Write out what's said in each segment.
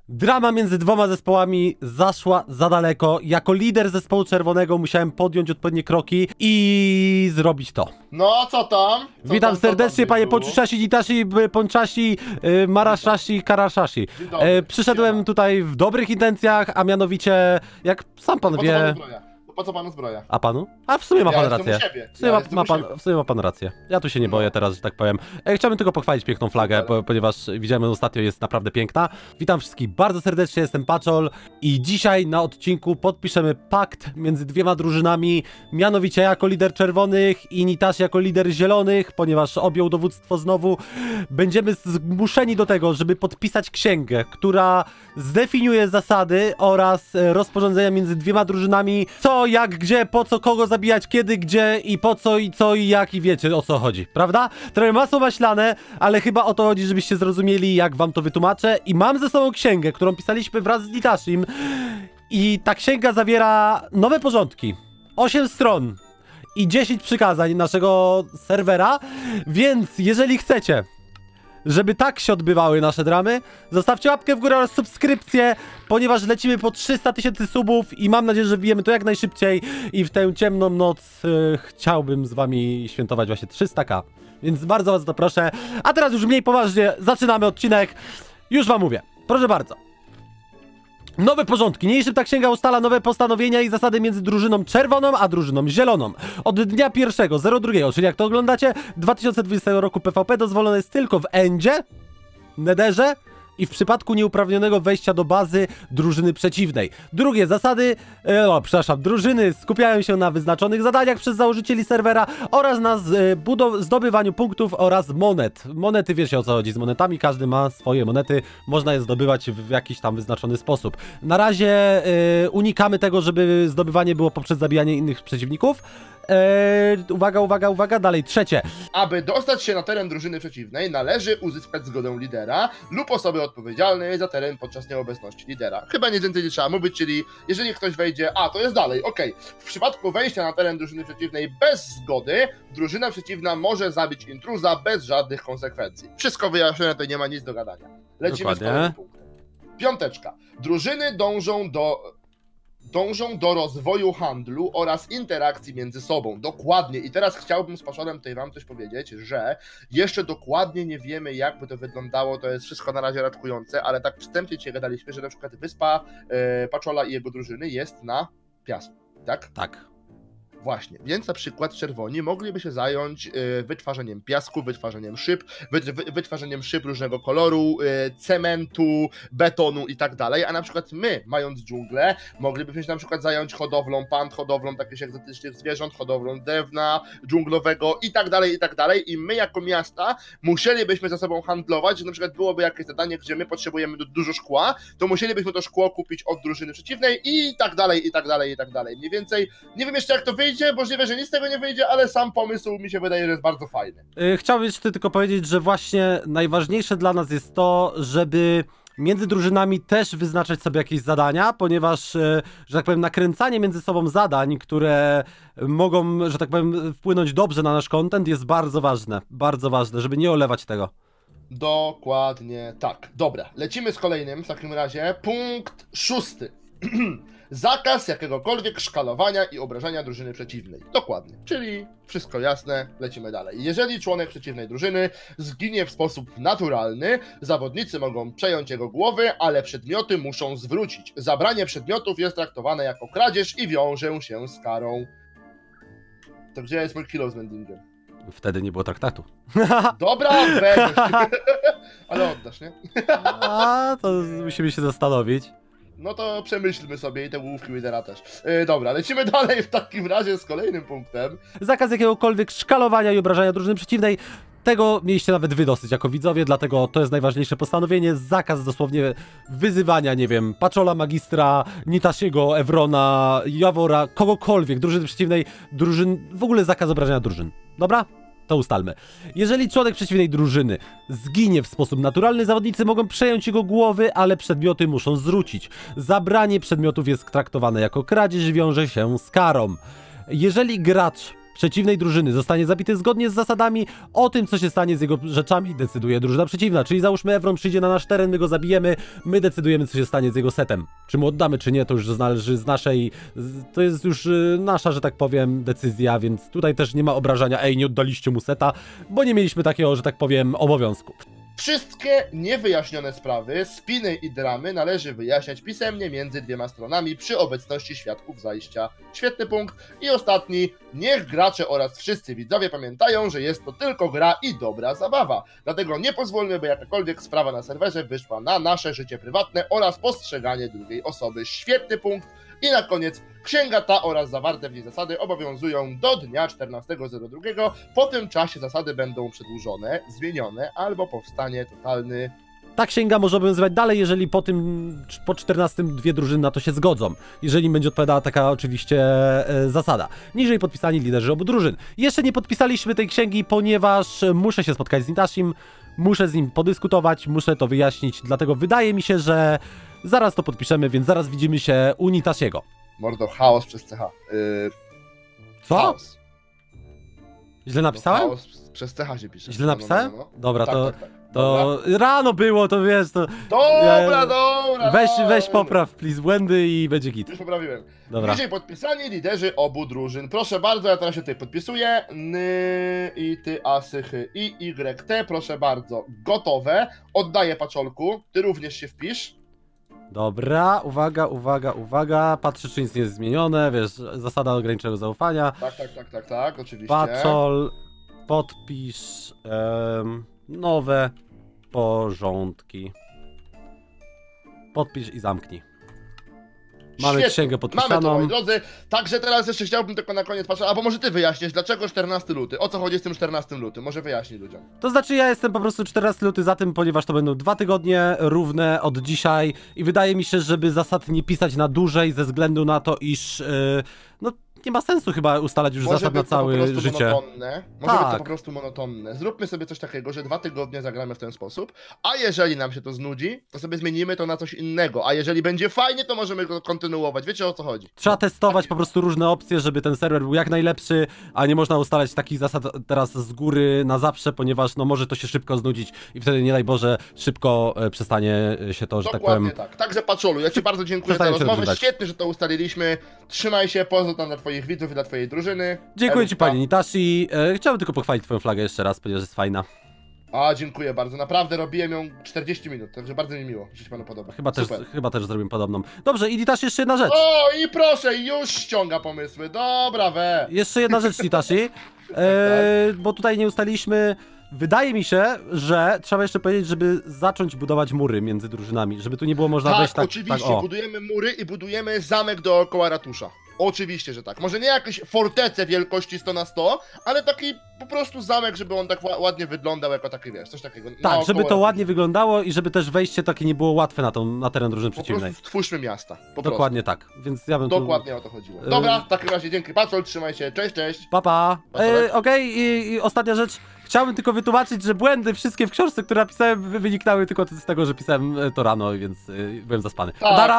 Drama między dwoma zespołami zaszła za daleko. Jako lider zespołu czerwonego musiałem podjąć odpowiednie kroki i zrobić to. No, co tam? Witam serdecznie, panie Poczusiasi, Nitashi, Ponczasi, Marashashi, Karashashi. Przyszedłem tutaj w dobrych intencjach, a mianowicie, jak sam pan wie... Po co panu zbroja? A panu? A w sumie ma pan rację. W sumie ma pan rację. Ja tu się nie boję teraz, że tak powiem. Chciałbym tylko pochwalić piękną flagę, ponieważ widziałem ją ostatnio, jest naprawdę piękna. Witam wszystkich bardzo serdecznie, jestem Paczol i dzisiaj na odcinku podpiszemy pakt między dwiema drużynami, mianowicie ja jako lider czerwonych i Nitashi jako lider zielonych, ponieważ objął dowództwo znowu. Będziemy zmuszeni do tego, żeby podpisać księgę, która zdefiniuje zasady oraz rozporządzenia między dwiema drużynami, co, jak, gdzie, po co, kogo zabijać, kiedy, gdzie i po co, i co, i jak, i wiecie o co chodzi, prawda? Trochę masło maślane, ale chyba o to chodzi, żebyście zrozumieli, jak wam to wytłumaczę. I mam ze sobą księgę, którą pisaliśmy wraz z Nitashim i ta księga zawiera nowe porządki, 8 stron i 10 przykazań naszego serwera, więc jeżeli chcecie, żeby tak się odbywały nasze dramy, zostawcie łapkę w górę oraz subskrypcję, ponieważ lecimy po 300 000 subów i mam nadzieję, że wbijemy to jak najszybciej i w tę ciemną noc chciałbym z wami świętować właśnie 300k, więc bardzo was to proszę. A teraz już mniej poważnie, zaczynamy odcinek, już wam mówię, proszę bardzo. Nowe porządki. Niniejszym ta księga ustala nowe postanowienia i zasady między drużyną czerwoną a drużyną zieloną. Od dnia 1.02, czyli jak to oglądacie, 2020 roku PvP dozwolone jest tylko w Endzie, Netherze i w przypadku nieuprawnionego wejścia do bazy drużyny przeciwnej. Drugie, zasady, drużyny skupiają się na wyznaczonych zadaniach przez założycieli serwera oraz na zdobywaniu punktów oraz monet. Monety, wiecie o co chodzi z monetami, każdy ma swoje monety, można je zdobywać w jakiś tam wyznaczony sposób. Na razie unikamy tego, żeby zdobywanie było poprzez zabijanie innych przeciwników. Uwaga, dalej, trzecie. Aby dostać się na teren drużyny przeciwnej, należy uzyskać zgodę lidera lub osoby odpowiedzialnej za teren podczas nieobecności lidera. Chyba nic więcej nie trzeba mówić, czyli jeżeli ktoś wejdzie, to jest dalej, okej. W przypadku wejścia na teren drużyny przeciwnej bez zgody, drużyna przeciwna może zabić intruza bez żadnych konsekwencji. Wszystko wyjaśnione, tutaj nie ma nic do gadania. Lecimy z kolejnym punktem. Piąteczka. Drużyny dążą do rozwoju handlu oraz interakcji między sobą. Dokładnie. I teraz chciałbym z Paczolem tutaj wam coś powiedzieć, że jeszcze dokładnie nie wiemy, jak by to wyglądało. To jest wszystko na razie raczkujące, ale tak wstępnie dzisiaj gadaliśmy, że na przykład wyspa Paczola i jego drużyny jest na piasku, tak? Tak. Właśnie, więc na przykład czerwoni mogliby się zająć wytwarzaniem piasku, wytwarzaniem szyb różnego koloru, cementu, betonu i tak dalej, a na przykład my, mając dżunglę, moglibyśmy się na przykład zająć hodowlą pand, hodowlą takich egzotycznych zwierząt, hodowlą drewna dżunglowego i tak dalej i my jako miasta musielibyśmy ze sobą handlować, że na przykład byłoby jakieś zadanie, gdzie my potrzebujemy dużo szkła, to musielibyśmy to szkło kupić od drużyny przeciwnej i tak dalej. Mniej więcej, nie wiem jeszcze jak to wyjdzie, możliwe, że nic z tego nie wyjdzie, ale sam pomysł mi się wydaje, że jest bardzo fajny. Chciałbym jeszcze tylko powiedzieć, że właśnie najważniejsze dla nas jest to, żeby między drużynami też wyznaczać sobie jakieś zadania, ponieważ, że tak powiem, nakręcanie między sobą zadań, które mogą, że tak powiem, wpłynąć dobrze na nasz content, jest bardzo ważne, żeby nie olewać tego. Dokładnie tak. Dobra, lecimy z kolejnym w takim razie. Punkt 6. Zakaz jakiegokolwiek szkalowania i obrażania drużyny przeciwnej. Dokładnie, czyli wszystko jasne, lecimy dalej. Jeżeli członek przeciwnej drużyny zginie w sposób naturalny, zawodnicy mogą przejąć jego głowę, ale przedmioty muszą zwrócić. Zabranie przedmiotów jest traktowane jako kradzież i wiąże się z karą. To gdzie jest mój kilo z vendingiem? Wtedy nie było traktatu. Dobra, weź. Ale oddasz, nie? To musimy się zastanowić. No to przemyślmy sobie i te łówki lidera też. Dobra, lecimy dalej w takim razie z kolejnym punktem. Zakaz jakiegokolwiek szkalowania i obrażania drużyny przeciwnej. Tego mieliście nawet wy dosyć jako widzowie, dlatego to jest najważniejsze postanowienie. Zakaz dosłownie wyzywania, nie wiem, Paczola, Magistra, Nitashiego, Evrona, Jawora, kogokolwiek, drużyny przeciwnej, w ogóle zakaz obrażania drużyn. Dobra? To ustalmy. Jeżeli członek przeciwnej drużyny zginie w sposób naturalny, zawodnicy mogą przejąć jego głowy, ale przedmioty muszą zwrócić. Zabranie przedmiotów jest traktowane jako kradzież i wiąże się z karą. Jeżeli gracz przeciwnej drużyny zostanie zabity zgodnie z zasadami, o tym, co się stanie z jego rzeczami, decyduje drużyna przeciwna. Czyli załóżmy, Evron przyjdzie na nasz teren, my go zabijemy, my decydujemy, co się stanie z jego setem. Czy mu oddamy, czy nie, to już należy z naszej... To jest już nasza, że tak powiem, decyzja, więc tutaj też nie ma obrażania, ej, nie oddaliście mu seta, bo nie mieliśmy takiego, że tak powiem, obowiązku. Wszystkie niewyjaśnione sprawy, spiny i dramy należy wyjaśniać pisemnie między dwiema stronami przy obecności świadków zajścia. Świetny punkt. I ostatni, niech gracze oraz wszyscy widzowie pamiętają, że jest to tylko gra i dobra zabawa. Dlatego nie pozwólmy, by jakakolwiek sprawa na serwerze wyszła na nasze życie prywatne oraz postrzeganie drugiej osoby. Świetny punkt. I na koniec, księga ta oraz zawarte w niej zasady obowiązują do dnia 14.02. Po tym czasie zasady będą przedłużone, zmienione albo powstanie totalny... Ta księga może obowiązywać dalej, jeżeli po 14 dwie drużyny na to się zgodzą. Jeżeli będzie odpowiadała taka oczywiście zasada. Niżej podpisani liderzy obu drużyn. Jeszcze nie podpisaliśmy tej księgi, ponieważ muszę się spotkać z Nitashim, muszę z nim podyskutować, muszę to wyjaśnić, dlatego wydaje mi się, że zaraz to podpiszemy, więc zaraz widzimy się u Nitashiego. Mordo, chaos przez CH. Co? Chaos. Źle napisałem? No, chaos przez CH się pisze. Źle napisałem? No. Dobra, Tak, to... tak, tak. To rano było, to wiesz, to... Dobra. Weź popraw, please, błędy i będzie git. Już poprawiłem. Dobra. Dzisiaj podpisani liderzy obu drużyn. Proszę bardzo, ja teraz się tutaj podpisuję. I ty, a, sychy, i, y, t. Proszę bardzo. Gotowe. Oddaję paczolku. Ty również się wpisz. Dobra, uwaga. Patrzę, czy nic nie jest zmienione, wiesz, zasada ograniczonego zaufania. Tak, oczywiście. Paczol, podpisz nowe porządki. Podpisz i zamknij. Mamy Świetnie. księgę podpisaną. Mamy to, moi drodzy. Także teraz jeszcze chciałbym tylko na koniec patrzeć, albo może ty wyjaśnisz, dlaczego 14 luty? O co chodzi z tym 14 luty? Może wyjaśnij ludziom. To znaczy ja jestem po prostu 14 luty za tym, ponieważ to będą 2 tygodnie równe od dzisiaj i wydaje mi się, żeby zasad nie pisać na dłużej ze względu na to, iż no nie ma sensu chyba ustalać już zasad na całe życie. Może być to po prostu monotonne. Zróbmy sobie coś takiego, że 2 tygodnie zagramy w ten sposób, a jeżeli nam się to znudzi, to sobie zmienimy to na coś innego, a jeżeli będzie fajnie, to możemy go kontynuować. Wiecie, o co chodzi? Trzeba testować po prostu różne opcje, żeby ten serwer był jak najlepszy, a nie można ustalać takich zasad teraz z góry na zawsze, ponieważ no może to się szybko znudzić i wtedy nie daj Boże szybko przestanie się to, że tak powiem... Dokładnie tak. Także Paczolu, ja ci bardzo dziękuję za rozmowę. Świetnie, że to ustaliliśmy. Trzymaj się, pozdro tam dla twoich widzów i dla twojej drużyny. Dziękuję ci, panie Nitashi. Chciałbym tylko pochwalić twoją flagę jeszcze raz, ponieważ jest fajna. A, dziękuję bardzo. Naprawdę robiłem ją 40 minut, także bardzo mi miło, że się panu podoba. Chyba też zrobimy podobną. Dobrze, i Nitashi, jeszcze jedna rzecz. O, i proszę, już ściąga pomysły. Dobra, we. Jeszcze jedna rzecz, Nitashi. Bo tutaj nie ustaliliśmy... Wydaje mi się, że trzeba jeszcze powiedzieć, żeby zacząć budować mury między drużynami, żeby tu nie było można wejść tak... Oczywiście, tak, budujemy mury i budujemy zamek dookoła ratusza. Oczywiście, że tak. Może nie jakieś fortece wielkości 100 na 100, ale taki po prostu zamek, żeby on tak ładnie wyglądał jako taki, wiesz, coś takiego. Tak, żeby to ładnie wyglądało i żeby też wejście takie nie było łatwe na teren drużyny przeciwnej. Po prostu stwórzmy miasta. Dokładnie tak, więc ja bym Dokładnie o to chodziło. Dobra, w takim razie dzięki Paczol, trzymaj się, cześć. Pa. Okej, i ostatnia rzecz. Chciałbym tylko wytłumaczyć, że błędy wszystkie w książce, które napisałem, wyniknęły tylko z tego, że pisałem to rano, więc byłem zaspany.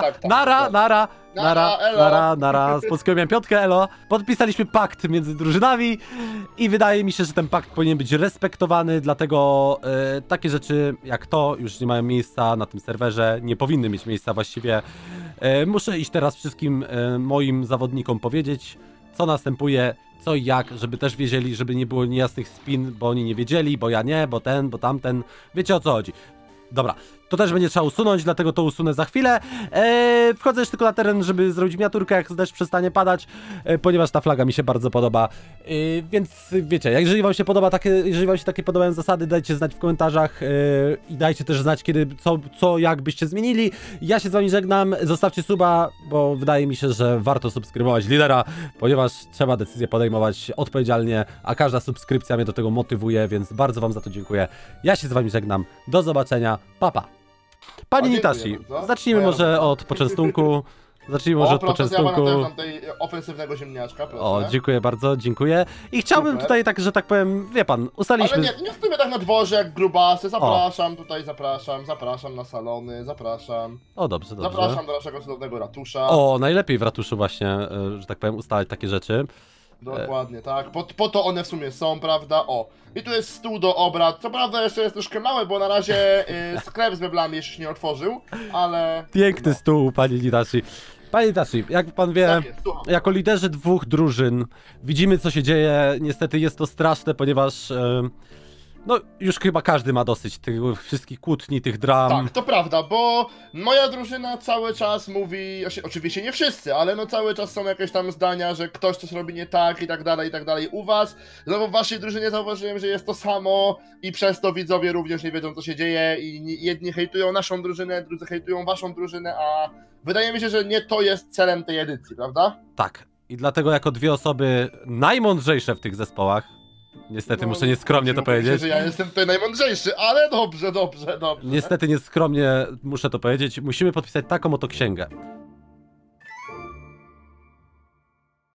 Nara, z polskiego miałem 5, elo. Podpisaliśmy pakt między drużynami i wydaje mi się, że ten pakt powinien być respektowany, dlatego takie rzeczy jak to już nie mają miejsca na tym serwerze, nie powinny mieć miejsca właściwie. Muszę iść teraz wszystkim moim zawodnikom powiedzieć, co następuje, co i jak, żeby też wiedzieli, żeby nie było niejasnych spin, bo oni nie wiedzieli, bo ja nie, bo ten, bo tamten. Wiecie, o co chodzi. Dobra, to też będzie trzeba usunąć, dlatego to usunę za chwilę. Wchodzę już tylko na teren, żeby zrobić miniaturkę, jak deszcz przestanie padać, ponieważ ta flaga mi się bardzo podoba. Więc wiecie, jeżeli wam się takie podobają zasady, dajcie znać w komentarzach i dajcie też znać, kiedy, co jak byście zmienili. Ja się z wami żegnam, zostawcie suba, bo wydaje mi się, że warto subskrybować lidera, ponieważ trzeba decyzję podejmować odpowiedzialnie, a każda subskrypcja mnie do tego motywuje, więc bardzo wam za to dziękuję. Ja się z wami żegnam, do zobaczenia, pa. Panie Nitashi, zacznijmy może od poczęstunku. Zacznijmy może od poczęstunku. Ja mam tutaj ofensywnego ziemniaczka, proszę. O, dziękuję bardzo, dziękuję. I chciałbym tutaj tak, że tak powiem, wie pan, ustaliliśmy... Ale nie stójmy tak na dworze jak grubasy, zapraszam na salony, zapraszam. O, dobrze. Zapraszam do naszego cudownego ratusza. O, najlepiej w ratuszu właśnie, że tak powiem, ustalać takie rzeczy. Dokładnie, tak. Po to one w sumie są, prawda? O. I tu jest stół do obrad. Co prawda jeszcze jest troszkę mały, bo na razie sklep z meblami jeszcze się nie otworzył, ale... Piękny stół, panie Itachi. Panie Itachi, jak pan wie, Tak jest, słucham. jako liderzy dwóch drużyn widzimy, co się dzieje. Niestety jest to straszne, ponieważ no już chyba każdy ma dosyć tych wszystkich kłótni, tych dram. Tak, to prawda, bo moja drużyna cały czas mówi, oczywiście nie wszyscy, ale no cały czas są jakieś tam zdania, że ktoś coś robi nie tak i tak dalej, i tak dalej. U was, no w waszej drużynie zauważyłem, że jest to samo i przez to widzowie również nie wiedzą, co się dzieje i jedni hejtują naszą drużynę, drudzy hejtują waszą drużynę, a wydaje mi się, że nie to jest celem tej edycji, prawda? Tak. I dlatego jako dwie osoby najmądrzejsze w tych zespołach, niestety muszę nieskromnie to powiedzieć. Że ja jestem tutaj najmądrzejszy, ale dobrze. Niestety nieskromnie muszę to powiedzieć, musimy podpisać taką oto księgę.